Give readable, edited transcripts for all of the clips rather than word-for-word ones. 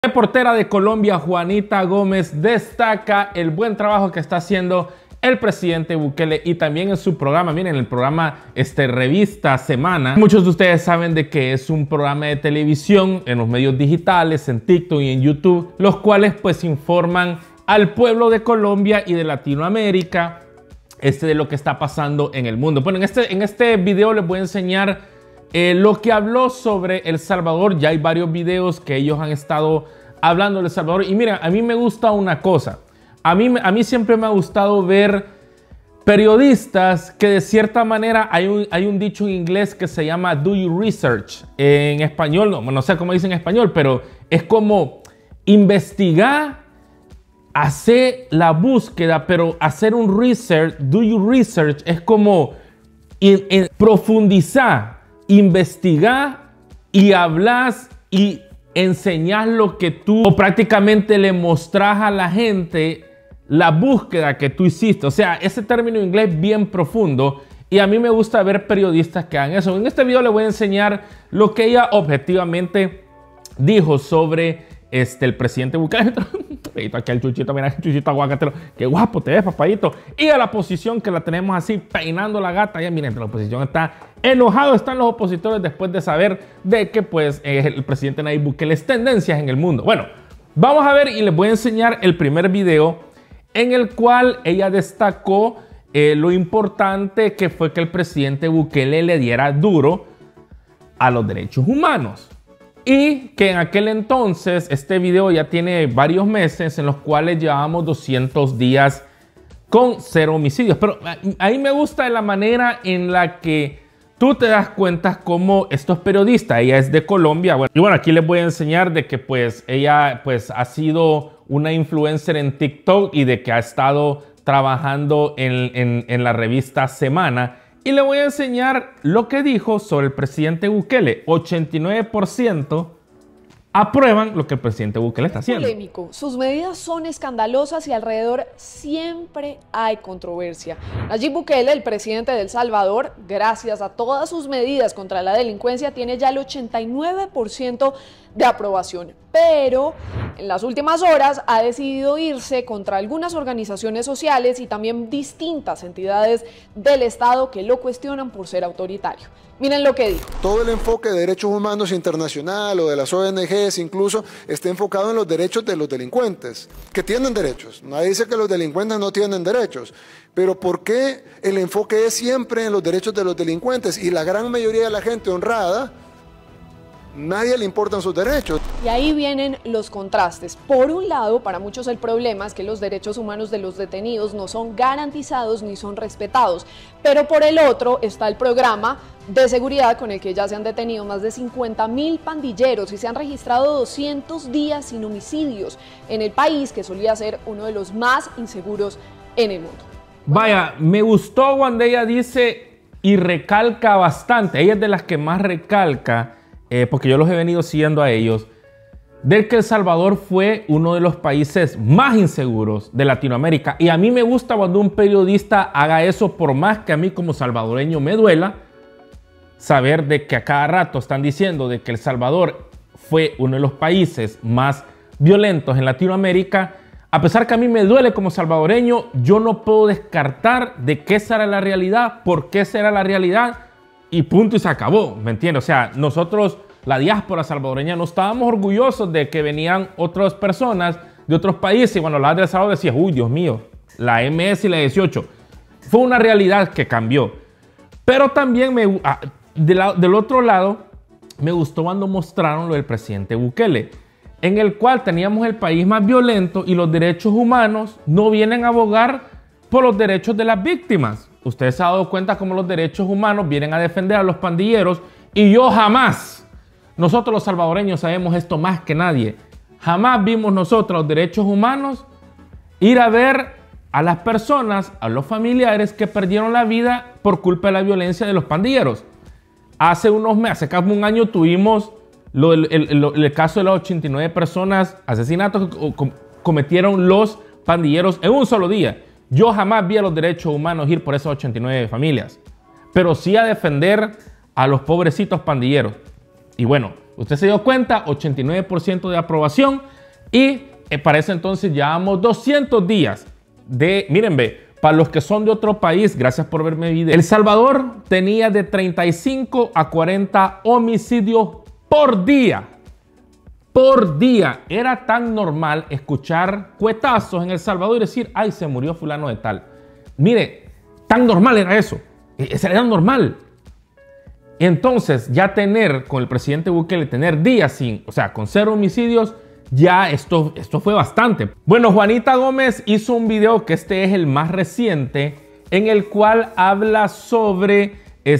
Reportera de Colombia, Juanita Gómez, destaca el buen trabajo que está haciendo el presidente Bukele y también en su programa, miren, el programa Revista Semana. Muchos de ustedes saben de que es un programa de televisión en los medios digitales, en TikTok y en YouTube, los cuales pues informan al pueblo de Colombia y de Latinoamérica de lo que está pasando en el mundo. Bueno, en este video les voy a enseñar lo que habló sobre El Salvador. Ya hay varios videos que ellos han estado hablando de El Salvador. Y mira, a mí me gusta una cosa. A mí siempre me ha gustado ver periodistas que de cierta manera hay un dicho en inglés que se llama do your research. En español, no sé cómo dicen en español, pero es como investigar, hacer la búsqueda, pero hacer un research, do your research, es como profundizar, investigar y hablas y enseñas lo que tú o prácticamente le mostras a la gente la búsqueda que tú hiciste. O sea, ese término en inglés bien profundo y a mí me gusta ver periodistas que hagan eso. En este video les voy a enseñar lo que ella objetivamente dijo sobre el presidente Bukele. Aquí el Chuchito, mira el Chuchito aguacatero. Qué guapo te ves, papadito. Y a la oposición que la tenemos así peinando la gata. Ya miren, la oposición está enojado. Están los opositores después de saber de que pues el presidente Nayib Bukele es tendencias en el mundo. Bueno, vamos a ver y les voy a enseñar el primer video en el cual ella destacó lo importante que fue que el presidente Bukele le diera duro a los derechos humanos. Y que en aquel entonces, este video ya tiene varios meses en los cuales llevábamos 200 días con 0 homicidios. Pero ahí me gusta la manera en la que tú te das cuenta cómo estos periodistas, ella es de Colombia. Bueno, y bueno, aquí les voy a enseñar de que pues ella pues ha sido una influencer en TikTok y de que ha estado trabajando en la revista Semana. Y le voy a enseñar lo que dijo sobre el presidente Bukele. 89% aprueban lo que el presidente Bukele está haciendo. Polémico. Sus medidas son escandalosas y alrededor siempre hay controversia. Nayib Bukele, el presidente de El Salvador, gracias a todas sus medidas contra la delincuencia, tiene ya el 89% de aprobación. Pero en las últimas horas ha decidido irse contra algunas organizaciones sociales y también distintas entidades del Estado que lo cuestionan por ser autoritario. Miren lo que dijo. Todo el enfoque de derechos humanos internacional o de las ONGs incluso está enfocado en los derechos de los delincuentes, que tienen derechos. Nadie dice que los delincuentes no tienen derechos, pero ¿por qué el enfoque es siempre en los derechos de los delincuentes? Y la gran mayoría de la gente honrada, nadie le importan sus derechos. Y ahí vienen los contrastes. Por un lado, para muchos el problema es que los derechos humanos de los detenidos no son garantizados ni son respetados. Pero por el otro está el programa de seguridad con el que ya se han detenido más de 50.000 pandilleros y se han registrado 200 días sin homicidios en el país, que solía ser uno de los más inseguros en el mundo. Vaya, me gustó cuando ella dice y recalca bastante. Ella es de las que más recalca, porque yo los he venido siguiendo a ellos, de que El Salvador fue uno de los países más inseguros de Latinoamérica. Y a mí me gusta cuando un periodista haga eso, por más que a mí como salvadoreño me duela, saber de que a cada rato están diciendo de que El Salvador fue uno de los países más violentos en Latinoamérica. A pesar que a mí me duele como salvadoreño, yo no puedo descartar de qué será la realidad, por qué será la realidad, y punto y se acabó, ¿me entiendes? O sea, nosotros, la diáspora salvadoreña, no estábamos orgullosos de que venían otras personas de otros países y bueno, la de El Salvador decía, uy, Dios mío, la MS y la 18. Fue una realidad que cambió. Pero también del otro lado, me gustó cuando mostraron lo del presidente Bukele, en el cual teníamos el país más violento y los derechos humanos no vienen a abogar por los derechos de las víctimas. Ustedes se han dado cuenta cómo los derechos humanos vienen a defender a los pandilleros y yo jamás, nosotros los salvadoreños sabemos esto más que nadie, jamás vimos nosotros los derechos humanos ir a ver a las personas, a los familiares que perdieron la vida por culpa de la violencia de los pandilleros. Hace unos meses, hace casi un año tuvimos el caso de las 89 personas, asesinatos que cometieron los pandilleros en un solo día. Yo jamás vi a los derechos humanos ir por esas 89 familias, pero sí a defender a los pobrecitos pandilleros. Y bueno, Usted se dio cuenta, 89% de aprobación y para ese entonces llevamos 200 días de, miren, ve, para los que son de otro país, gracias por verme el video. El Salvador tenía de 35 a 40 homicidios por día. Por día. Era tan normal escuchar cuetazos en El Salvador y decir, ay, se murió fulano de tal. Mire, tan normal era eso. Era normal. Entonces, ya tener con el presidente Bukele, tener días sin, o sea, con 0 homicidios, ya esto fue bastante. Bueno, Juanita Gómez hizo un video, que este es el más reciente, en el cual habla sobre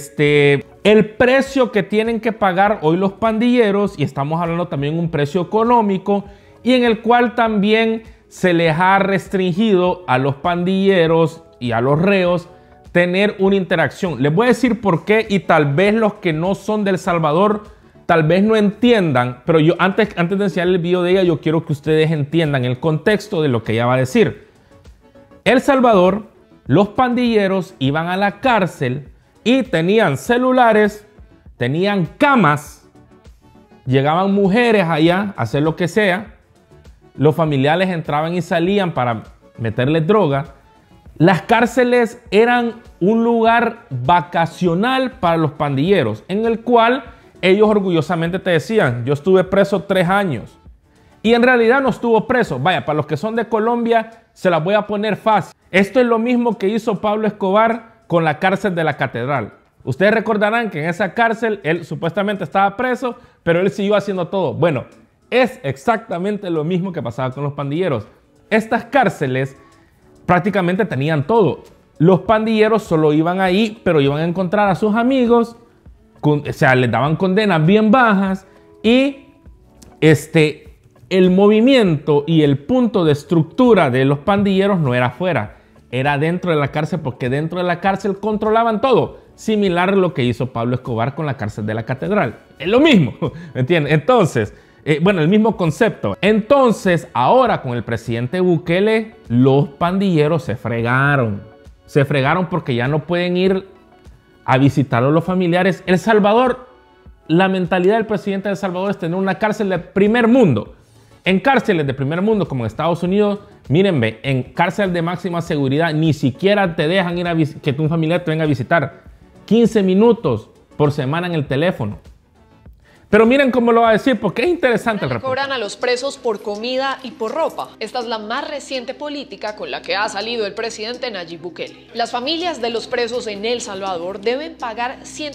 el precio que tienen que pagar hoy los pandilleros, y estamos hablando también de un precio económico, y en el cual también se les ha restringido a los pandilleros y a los reos tener una interacción. Les voy a decir por qué, y tal vez los que no son de El Salvador tal vez no entiendan, pero yo antes de enseñar el video de ella, yo quiero que ustedes entiendan el contexto de lo que ella va a decir. El Salvador, los pandilleros iban a la cárcel y tenían celulares, tenían camas, llegaban mujeres allá a hacer lo que sea, los familiares entraban y salían para meterles droga. Las cárceles eran un lugar vacacional para los pandilleros, en el cual ellos orgullosamente te decían, yo estuve preso 3 años. Y en realidad no estuvo preso. Vaya, para los que son de Colombia, se las voy a poner fácil. Esto es lo mismo que hizo Pablo Escobar con la cárcel de la Catedral. Ustedes recordarán que en esa cárcel él supuestamente estaba preso, pero él siguió haciendo todo. Bueno, es exactamente lo mismo que pasaba con los pandilleros. Estas cárceles prácticamente tenían todo. Los pandilleros solo iban ahí, pero iban a encontrar a sus amigos, o sea, les daban condenas bien bajas y el movimiento y el punto de estructura de los pandilleros no era afuera, era dentro de la cárcel, porque dentro de la cárcel controlaban todo, similar a lo que hizo Pablo Escobar con la cárcel de la Catedral. Es lo mismo, ¿me entienden? Entonces, bueno, el mismo concepto. Entonces, ahora con el presidente Bukele, los pandilleros se fregaron. Se fregaron porque ya no pueden ir a visitar a los familiares. El Salvador, la mentalidad del presidente de El Salvador es tener una cárcel de primer mundo. En cárceles de primer mundo, como en Estados Unidos, miren, ve, en cárcel de máxima seguridad, ni siquiera te dejan ir a que tu familiar te venga a visitar. 15 minutos por semana en el teléfono. Pero miren cómo lo va a decir, porque es interesante el reporte. Cobran a los presos por comida y por ropa. Esta es la más reciente política con la que ha salido el presidente Nayib Bukele. Las familias de los presos en El Salvador deben pagar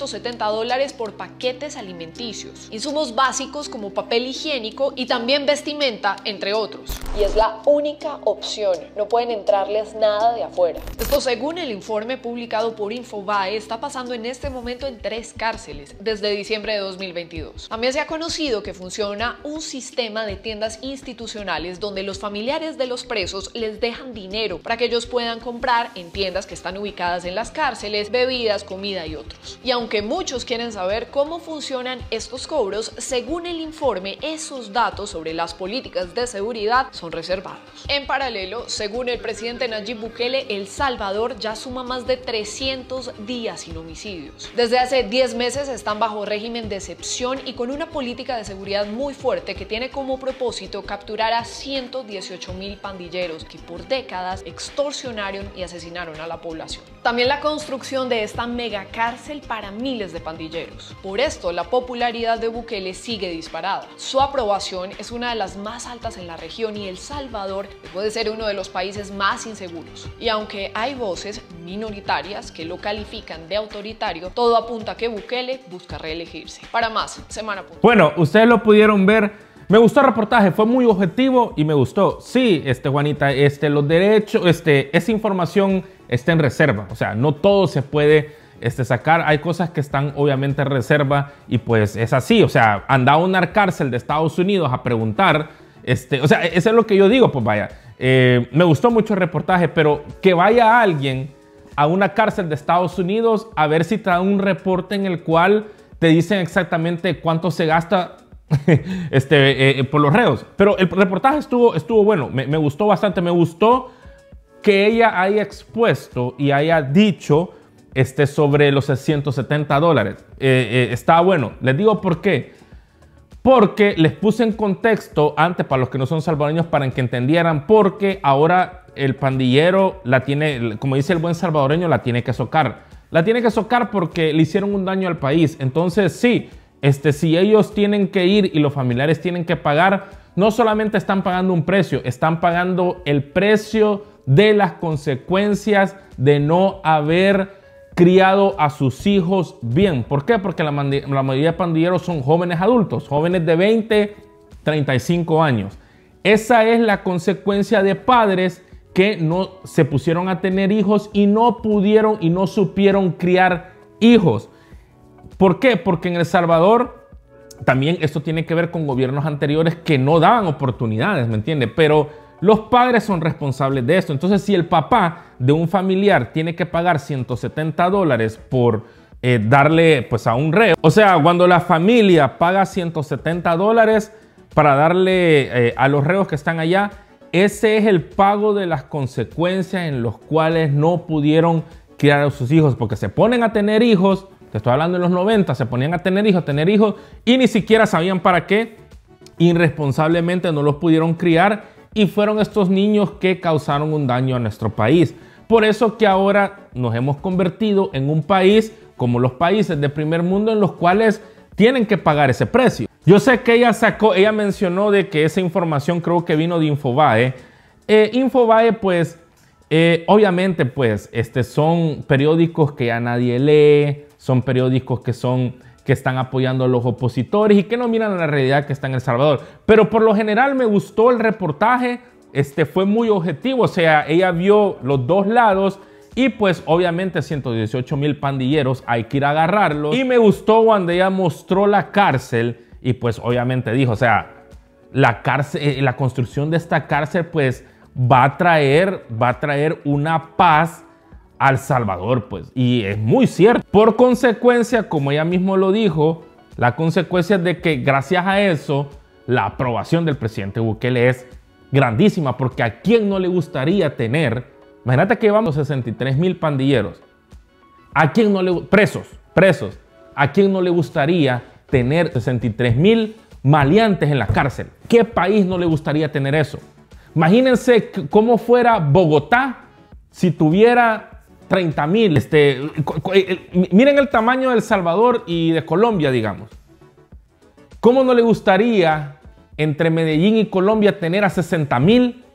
$170 por paquetes alimenticios, insumos básicos como papel higiénico y también vestimenta, entre otros. Y es la única opción, no pueden entrarles nada de afuera. Esto, según el informe publicado por Infobae, está pasando en este momento en 3 cárceles desde diciembre de 2022. También se ha conocido que funciona un sistema de tiendas institucionales donde los familiares de los presos les dejan dinero para que ellos puedan comprar en tiendas que están ubicadas en las cárceles, bebidas, comida y otros. Y aunque muchos quieren saber cómo funcionan estos cobros, según el informe, esos datos sobre las políticas de seguridad son reservados. En paralelo, según el presidente Nayib Bukele, El Salvador ya suma más de 300 días sin homicidios. Desde hace 10 meses están bajo régimen de excepción y con una política de seguridad muy fuerte que tiene como propósito capturar a 118,000 pandilleros que por décadas extorsionaron y asesinaron a la población. También la construcción de esta megacárcel para miles de pandilleros. Por esto, la popularidad de Bukele sigue disparada. Su aprobación es una de las más altas en la región y El Salvador puede ser uno de los países más inseguros. Y aunque hay voces minoritarias que lo califican de autoritario, todo apunta a que Bukele busca reelegirse. Para más, Semana. Bueno, ustedes lo pudieron ver. Me gustó el reportaje, fue muy objetivo y me gustó. Sí, Juanita, los derechos, esa información está en reserva. O sea, no todo se puede sacar. Hay cosas que están obviamente en reserva y pues es así. O sea, anda a una cárcel de Estados Unidos a preguntar. O sea, eso es lo que yo digo, pues vaya. Me gustó mucho el reportaje, pero que vaya alguien a una cárcel de Estados Unidos a ver si trae un reporte en el cual te dicen exactamente cuánto se gasta por los reos. Pero el reportaje estuvo bueno, me gustó bastante. Me gustó que ella haya expuesto y haya dicho sobre los $170. Está bueno. Les digo por qué. porque les puse en contexto antes para los que no son salvadoreños para que entendieran, porque ahora el pandillero la tiene, como dice el buen salvadoreño, la tiene que socar. La tiene que socar porque le hicieron un daño al país. Entonces sí, si ellos tienen que ir y los familiares tienen que pagar, no solamente están pagando un precio, están pagando el precio de las consecuencias de no haber criado a sus hijos bien. ¿Por qué? Porque la mayoría de pandilleros son jóvenes adultos, jóvenes de 20, 35 años. Esa es la consecuencia de padres que no se pusieron a tener hijos y no pudieron y no supieron criar hijos. ¿Por qué? Porque en El Salvador también esto tiene que ver con gobiernos anteriores que no daban oportunidades, ¿me entiende? Pero los padres son responsables de esto. Entonces, si el papá de un familiar tiene que pagar $170 por darle pues a un reo, o sea, cuando la familia paga $170 para darle a los reos que están allá, ese es el pago de las consecuencias en los cuales no pudieron criar a sus hijos, porque se ponen a tener hijos. Te estoy hablando de los 90, se ponían a tener hijos y ni siquiera sabían para qué. Irresponsablemente no los pudieron criar y fueron estos niños que causaron un daño a nuestro país. Por eso que ahora nos hemos convertido en un país como los países de primer mundo en los cuales tienen que pagar ese precio. Yo sé que ella mencionó de que esa información creo que vino de Infobae. Infobae pues obviamente pues son periódicos que ya nadie lee, son periódicos que están apoyando a los opositores y que no miran la realidad que está en El Salvador. Pero por lo general me gustó el reportaje, fue muy objetivo, o sea, ella vio los dos lados y pues obviamente 118,000 pandilleros hay que ir a agarrarlos. Y me gustó cuando ella mostró la cárcel y pues obviamente dijo, o sea, la cárcel, la construcción de esta cárcel pues va a traer una paz al Salvador, pues, y es muy cierto. Por consecuencia, como ella mismo lo dijo, la consecuencia es de que gracias a eso, la aprobación del presidente Bukele es grandísima, porque a quién no le gustaría tener, imagínate que llevamos 63,000 pandilleros, a quién no le, presos, a quién no le gustaría tener 63,000 maleantes en la cárcel. ¿Qué país no le gustaría tener eso? Imagínense cómo fuera Bogotá si tuviera 30,000. Miren el tamaño de El Salvador y de Colombia, digamos. ¿Cómo no le gustaría entre Medellín y Colombia tener a 60,000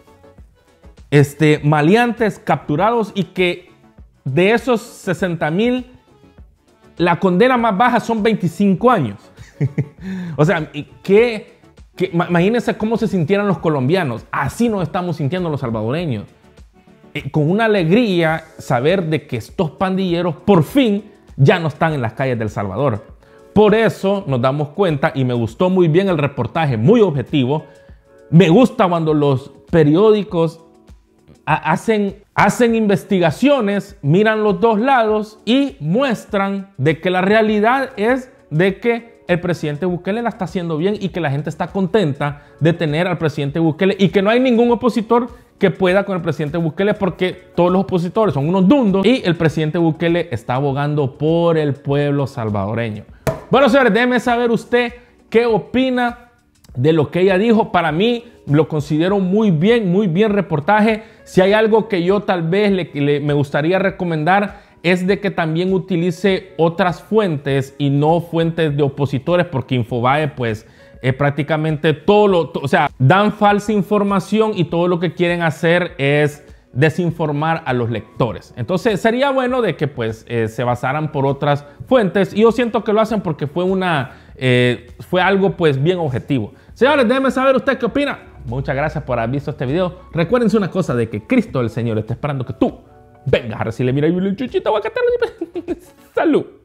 maleantes capturados y que de esos 60,000 la condena más baja son 25 años? O sea, imagínense cómo se sintieran los colombianos. Así nos estamos sintiendo los salvadoreños. Con una alegría saber de que estos pandilleros por fin ya no están en las calles de El Salvador. Por eso nos damos cuenta, y me gustó muy bien el reportaje, muy objetivo. Me gusta cuando los periódicos hacen investigaciones, miran los dos lados y muestran de que la realidad es de que el presidente Bukele la está haciendo bien y que la gente está contenta de tener al presidente Bukele y que no hay ningún opositor que pueda con el presidente Bukele, porque todos los opositores son unos dundos y el presidente Bukele está abogando por el pueblo salvadoreño. Bueno, señores, déjenme saber usted qué opina de lo que ella dijo. Para mí lo considero muy bien reportaje. Si hay algo que yo tal vez me gustaría recomendar es de que también utilice otras fuentes y no fuentes de opositores, porque Infobae pues prácticamente o sea, dan falsa información y todo lo que quieren hacer es desinformar a los lectores. Entonces sería bueno de que pues se basaran por otras fuentes, y yo siento que lo hacen porque fue algo pues bien objetivo. Señores, déjenme saber usted qué opina. Muchas gracias por haber visto este video. Recuérdense una cosa, de que Cristo el Señor está esperando que tú vengas a recibirle. Mira, y un chuchito aguacate. Salud.